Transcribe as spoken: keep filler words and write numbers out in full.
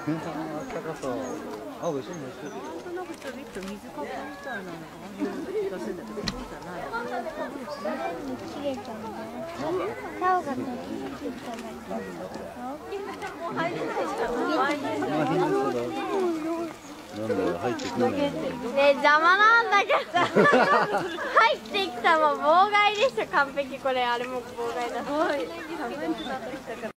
ったかそう。あ、美味しい美味しい。 なんかちょびっと水かけみたいなのがある気がするんだけど、そうじゃない。 切れちゃうんだよ。顔が取れちゃうんだけど。 もう入れないじゃん。 まあ変ですけど。なんだろう入ってくるね。 ね邪魔なんだけど。入ってきたも妨害でしょ完璧これあれも妨害だ。 すごい。寒いってなってきたから。